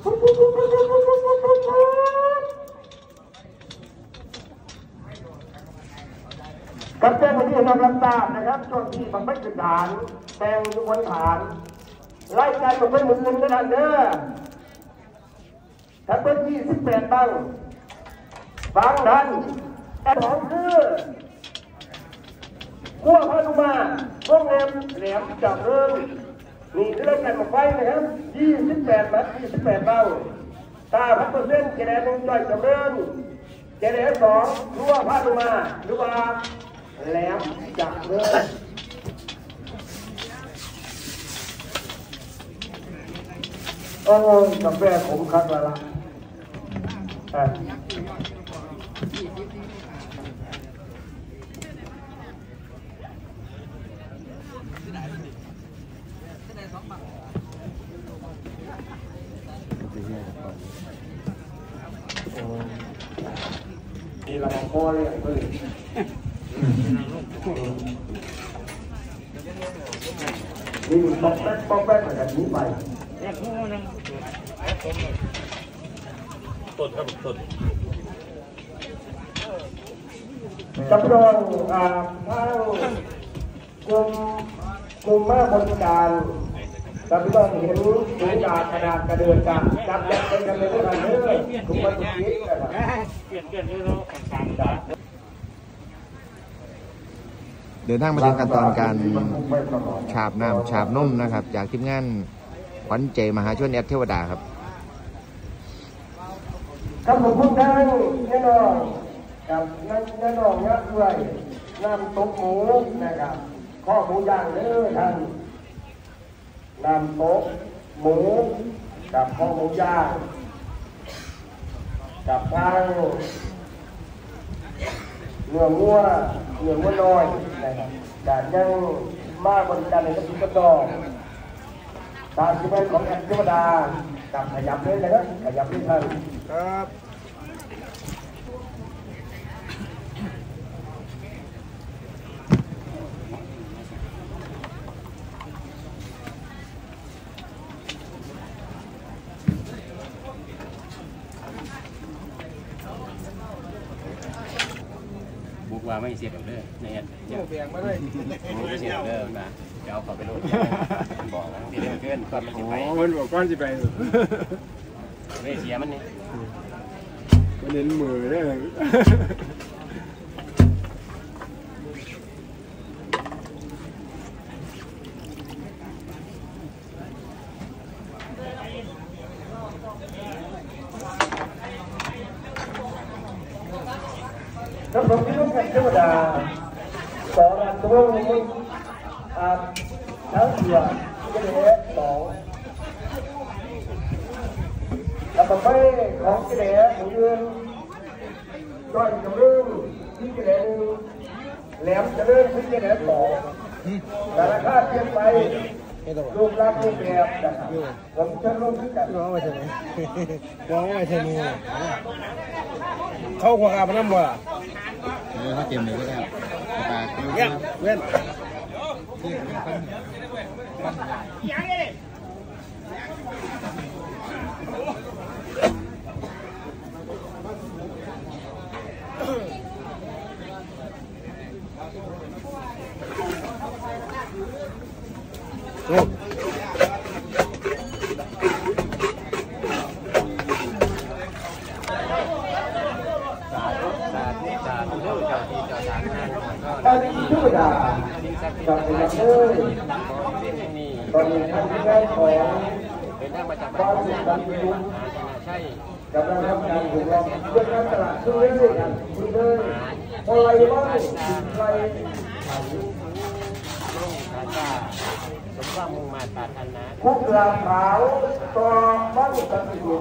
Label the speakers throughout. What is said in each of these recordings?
Speaker 1: กับเจ้าหน้าที่นำรับทราบนะครับช่วงที่บังคับขึ้นฐานแต่งอยู่บนฐานไล่การบังคับหมุนเงินกระดานเด้อทั้งเป็น28ตั้งฟังทันแอดของคือขั้วพานุมาต้นแหลมจับเริ่มนี่เรื่องการบังไฟนะครับ28นัด28ตั้งตาพัดเปอร์เซ็นต์เจริญลงจ่อยจับเริ่มเจริญ2ขั้วพานุมาหรือว่าแหลมจับเริ่มโอ้ยกาแฟขมคักละละนี่เราพอเลยเพื่อนนี่ป๊อกแป๊กเหมือนกันนี้ไปต้นครับต้นจำลองทางกลุ่มแม่บริการจำลองเห็นสูงจากขนาดกระเดือนกันจับยัดเป็นกันเลยด้วยกันเลยกลุ่มบริการเปลี่ยนที่เรา
Speaker 2: เดินทางมาถึงขั้นตอนการฉาบน้ำฉาบนมนะครับจากทีมงานขวัญใจมหาชนแอดเทวดาครับ
Speaker 1: ครับผมพูดได้แน่นอนกับแน่นอนเยอะด้วยน้ำตกหมูนะครับข้อหมูย่างเนื้อท่านน้ำตกหมูกับข้อหมูย่างกับทางเนื้อวัวน้อยนะครับแต่ยังมาบริการในกระตุ้นกระดองตามที่เป็นของแอดเทวดากับขยับเลยนะครับขยับเลยท่านครับ
Speaker 3: บุกว่าไม่เสียเด้อในแอดเสียมาเลยเสียเด้อนะจะเอาเขาไปโหลดบอกว่าที่เล่นเกินก่อนมันจะไป
Speaker 4: มันบอกก่อนจะไป
Speaker 3: ไม่เสียมันนี่
Speaker 4: มันเน้นมือได้
Speaker 1: แล้วผมที่ต้องการเทวดาสองอันตัวมึงทั้งเสียก็เลย2แล้วต่อไปของกิเลสของยืนก้อยจะเริ่มที่กิเลสแหลมจะเริ่มที่กิเลส2แต่ราคาเปลี่ยนไปรูปร่างรูปแบบนะครับผมจะรูปที่กัน
Speaker 4: ร้องไปเถอะร้องไปเถอะนี่เข้าหัวกาบน้ำบ่
Speaker 2: เขาเตรียมเลยก็ได้ปาก
Speaker 4: เว้นโอ้
Speaker 1: ตอนนี้ชื่อดากับเด็กเลยตอนนี้ท่านที่ได้ของบ้านสุดที่รุ่งกำลังทำงานอยู่รองเรื่องการตลาดช่วยด้วยกันคุณเลยอะไรบ้างอะไร
Speaker 3: สมความมุ่งมั่นปรารถนา
Speaker 1: กุหลาบขาวต่อบ้านสันติสุข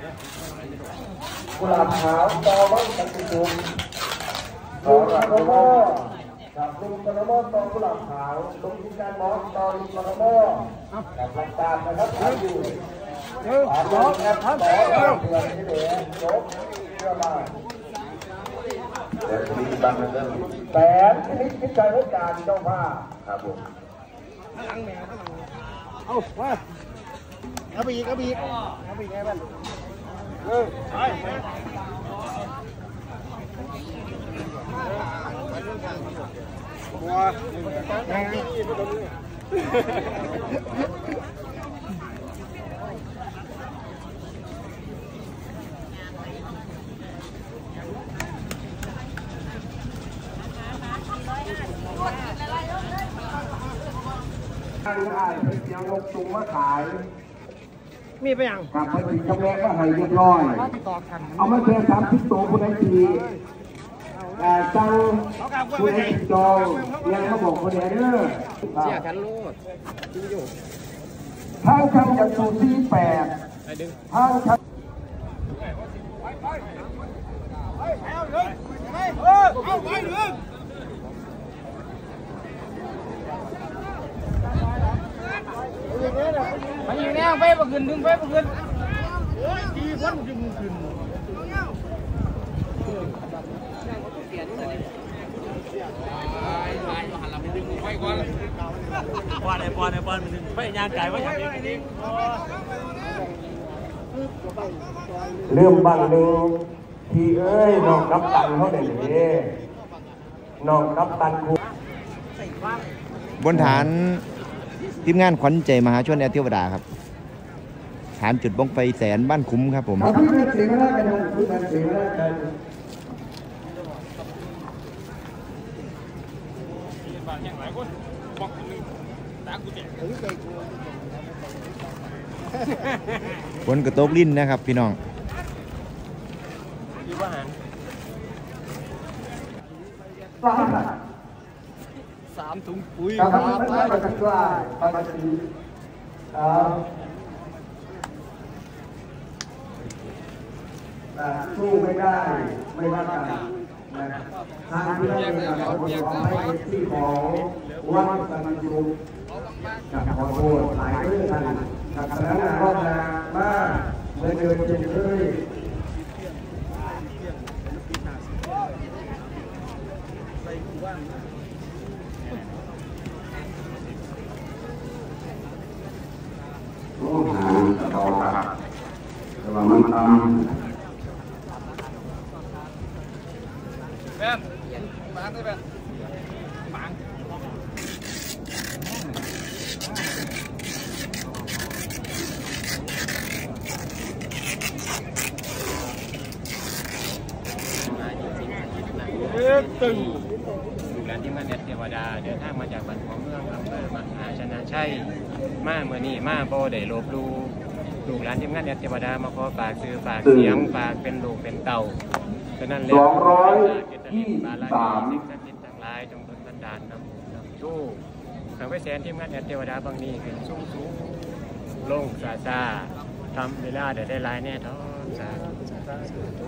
Speaker 1: กุหลาบขาวต่อบ้านสันติสุขลุงกระโมกับลุงกระโมต่อกุหลาบขาวลุงที่การมอสต่อลุงกระโมกับหลักการนะครับขายอยู่ขายอยู่นะครับต่อเพื่อนที่เหลือจบเพื่อมาแต่ชนิดบางเรื่องแต่ชนิดที่ใช้ในการเจ้าผ้าครับผม
Speaker 4: เอาว่าเอาไปอีกไงบ้างไปบัว
Speaker 1: ทางอ่านเป็นยังลงจุงมาขาย
Speaker 4: มีไปยัง
Speaker 1: กลับไปถึงกำแพงก็ให้เรียบร้อยเอามาแค่30 ตัวผู้ใดทีจังผู้ใดจองยังมาบอกคนเดียวเด้อเสียกันโลดทางทำจากสูตรที่8ทางทำ
Speaker 5: มันอยู่แนวไฟบ่ขึ้นดึงไฟบ่ขึ้น
Speaker 4: โอ้ยดีคนจะมึงขึ้น
Speaker 3: ปอนมันไม่ย่างไก่ว่าอย่างนี้
Speaker 1: เรื่องบางหนึ่งที่เอ้ยน้องกัปตันเขาได้เลยน้องกัปตันครู
Speaker 2: บนฐานทีมงานขวัญใจมหาชนแอร์เทวดาครับฐานจุดบ้องไฟแสนบ้านคุ้มครับผมฝนกระตกลิ้นนะครับพี่น้อง
Speaker 5: 3 ถุงปุ๋ย
Speaker 1: สู้ไม่ได้ไม่ว่ากันทางที่เราขอให้ที่ของวัดสันติสุขกับขอโทษหลายเรื่องกันกับคณะก็จะมาเมื่อเดินเช่นเคยหาต่อครับแต่ว่ามันทำ
Speaker 5: แม่นมาได้แม่นปัง
Speaker 3: ตึงดูแลที่มันเทวดาเดินทางมาจากบ้านของเมืองอำเภอมหาชนะชัยมาเมื่อนี้มาโบได้ลบดูลูกหลานทีมงานเทวดามาขอฝากซื้อฝากเสียงฝากเป็นลูกเป็นเต่าฉะนั้นแล้วสิ่งศักดิ์สิทธิ์ทั้งหลายจงเป็นบันดาลนำชู้ทางไปแสนทีมงานเทวดาบางนี้ขึ้นสูงลงซาทำเวลาได้หลายแน่ท้อสาธุ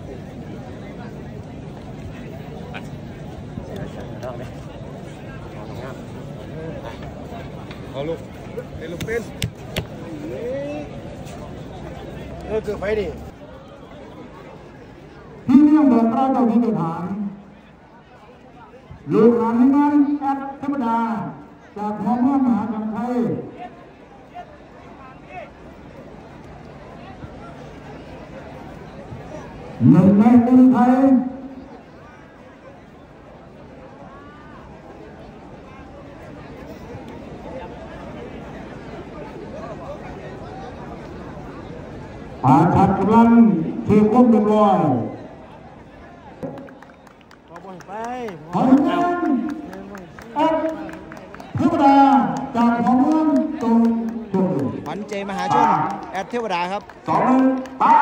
Speaker 4: เอาลูกเป็นลูกเป็นเกิดไฟดิ
Speaker 1: ที่เรื่องแบบเราต้องมีฐานลูกหลานงานแอดธรรมดาจากพ่อแม่มหาจักรไทยหนึ่งในคนไทยผ่าชัดกำลังเทียบก้มเรียบร้อยขอให้งานแอดเทวดาจากพ่อเมืองตรงจุด
Speaker 2: ขวัญใจมหาชนแอดเทวดาครับ
Speaker 1: 2 ป้า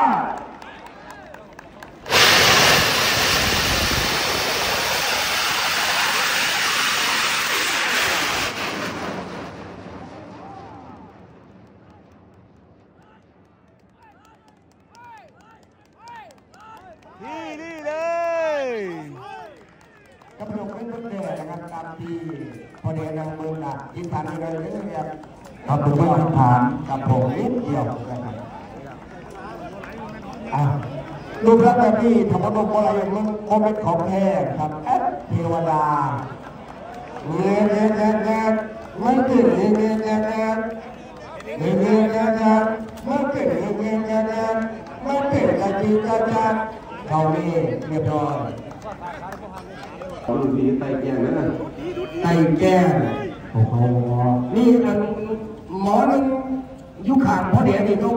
Speaker 2: นี่เลย
Speaker 1: กำลังเป็นเรื่องนะครับตามที่พอดีนำมือหนักที่ผ่านมาเลยนะครับทำเป็นมาตรฐานกับผมนิดเดียวนะครับรูปลักษณ์แบบนี้ธรรมดาอะไรอย่างนี้โมเมนต์ของแท้ครับแอดเทวดาเงี้ยไม่ตื่นเงี้ยเงี้ยจ้ามันเป็นเงี้ยจ้ามันเป็นกะจีจ้าเขานี่เรียบร้อยขอดูดีไตแก้งนะไตแก้งโอ้โหนี่มันหมอนึงยุขาดเพราะเดี๋ยวนี่เขา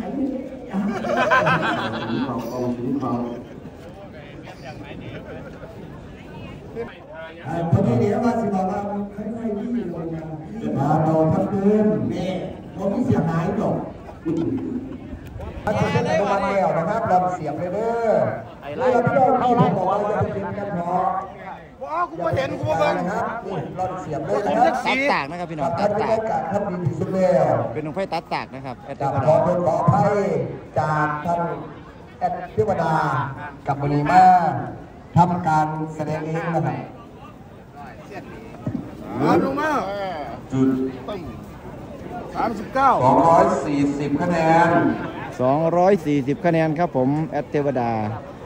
Speaker 1: พอดีเดี๋ยวมาสิบอกว่าค่อยๆที่ลงมาโดนทั้งคืนนี่ผมไม่เสียหายหรอกถ้าจะเป็นประมาณแล้วนะครับเราเสียบเลยเด้อเราพี่น้องที่ผมบอกว่าจะเป็นกันเนาะ
Speaker 5: ว้าวกูมาเห็นกูมาเบิ่ง
Speaker 1: นะครับนี่เราเสียบเลยนะครับ
Speaker 2: ตัดตากนะครับพี่น้อง
Speaker 1: ตั
Speaker 2: ตั
Speaker 1: ด
Speaker 2: ด
Speaker 1: ตา
Speaker 2: ตาก
Speaker 1: กครับดีที่สุดแล้ว
Speaker 2: เป็นดวงไฟตัดตากนะครับแอดเท
Speaker 1: จาก
Speaker 2: ว
Speaker 1: ขอ
Speaker 2: ดา
Speaker 1: โทษขออภัยจากท่านแอดเทวดากับมณีมาทำการแสดงเองนะครับ
Speaker 5: ลงมา
Speaker 1: จุด
Speaker 5: 39
Speaker 1: 240 คะแนน
Speaker 2: 240 คะแนนครับผมแอดเทวดา